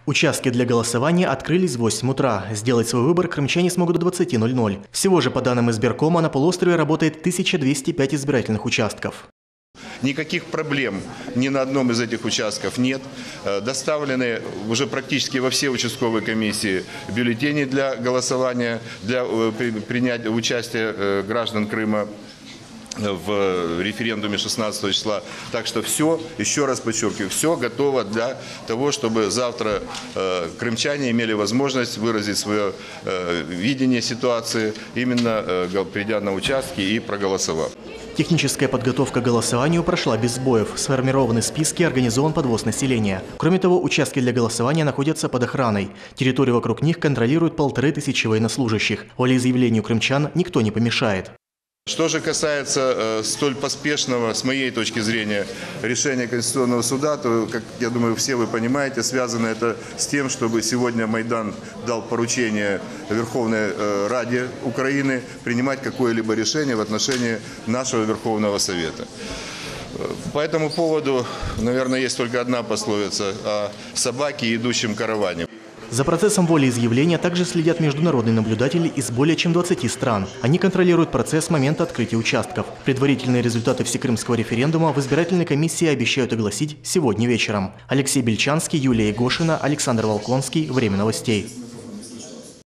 Участки для голосования открылись в 8 утра. Сделать свой выбор крымчане смогут до 20:00. Всего же, по данным избиркома, на полуострове работает 1205 избирательных участков. Никаких проблем ни на одном из этих участков нет. Доставлены уже практически во все участковые комиссии бюллетени для голосования, для принятия участия граждан Крыма в референдуме 16 числа. Так что все, еще раз подчеркиваю, все готово для того, чтобы завтра крымчане имели возможность выразить свое видение ситуации, именно придя на участки и проголосовав. Техническая подготовка к голосованию прошла без сбоев. Сформированы списки, организован подвоз населения. Кроме того, участки для голосования находятся под охраной. Территорию вокруг них контролируют 1500 военнослужащих. Волеизъявлению крымчан никто не помешает. Что же касается столь поспешного, с моей точки зрения, решения Конституционного суда, то, как я думаю, все вы понимаете, связано это с тем, чтобы сегодня Майдан дал поручение Верховной Раде Украины принимать какое-либо решение в отношении нашего Верховного Совета. По этому поводу, наверное, есть только одна пословица о собаке и идущем караване. За процессом волеизъявления также следят международные наблюдатели из более чем 20 стран. Они контролируют процесс с момента открытия участков. Предварительные результаты всекрымского референдума в избирательной комиссии обещают огласить сегодня вечером. Алексей Бельчанский, Юлия Егошина, Александр Волконский. Время новостей.